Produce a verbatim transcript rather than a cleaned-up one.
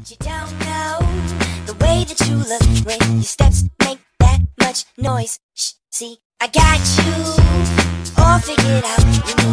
You don't know the way that you look when your steps make that much noise. Shh, see, I got you all figured out. You